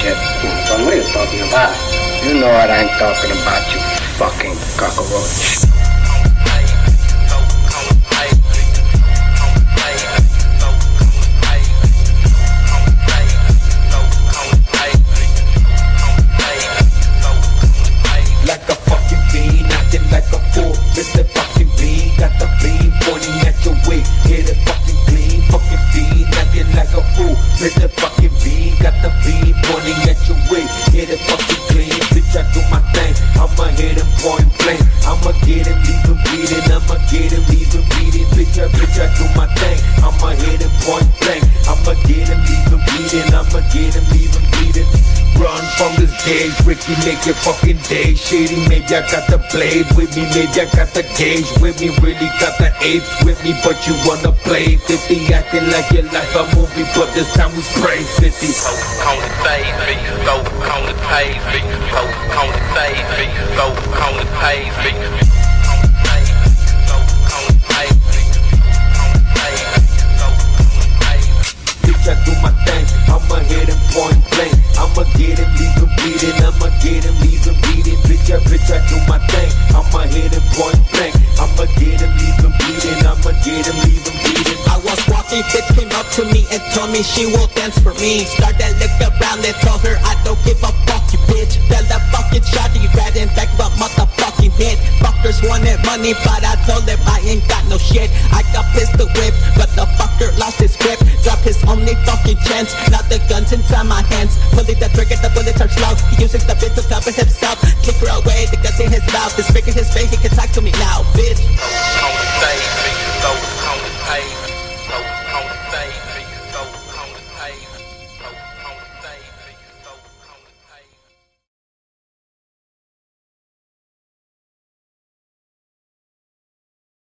shit. Son, what are you talking about? You know what I'm talking about, you fucking cockroach. Like a fucking fiend, acting like a fool. Mr. Fucking Bean, got the beam pointing at your way. Hit it fucking clean, fucking fiend, acting like a fool. Mr. Fucking Bean, got the beam pointing at your way. Hit it fucking clean, bitch, I do my thing. I'ma hit him point blank. I'ma get him, leave him bleeding. I'ma get him, leave him bleeding. Bitch, I do my thing. I'ma hit him point blank. I'ma get him, leave him bleeding. I'ma get him, leave him bleeding. Run from this gauge, Ricky, make your fucking day shady. Maybe I got the blade with me, maybe I got the gauge with me. Really got the apes with me, but you wanna play 50, acting like your life a movie, but this time we spray 50. Go on the baby, go on the baby, go on the baby, go on the baby. Bitch, I do my thing, I'ma hit him point blank. I'ma get him, leave him bleeding. I'ma get him, leave him bleeding. Bitch, I do my thing. I'ma hit him point blank. I'ma get him, leave him bleeding. I'ma get him, leave him bleeding. I was walking, bitch came up to me and told me she will dance for me. Started look around and told her I don't give a fuck, you bitch. Tell that fucking shawty right in back but motherfucking hit. Fuckers wanted money, but I told them I ain't got no shit. I got pistol whip, but the fucker lost his grip. Drop his only fucking chance. Now the gun's inside my hands. Pulling the trigger, the bullets are slow. He uses the bitch to cover himself. Kick her away, the gun's in his mouth. It's breaking his face, he can talk to me now, bitch.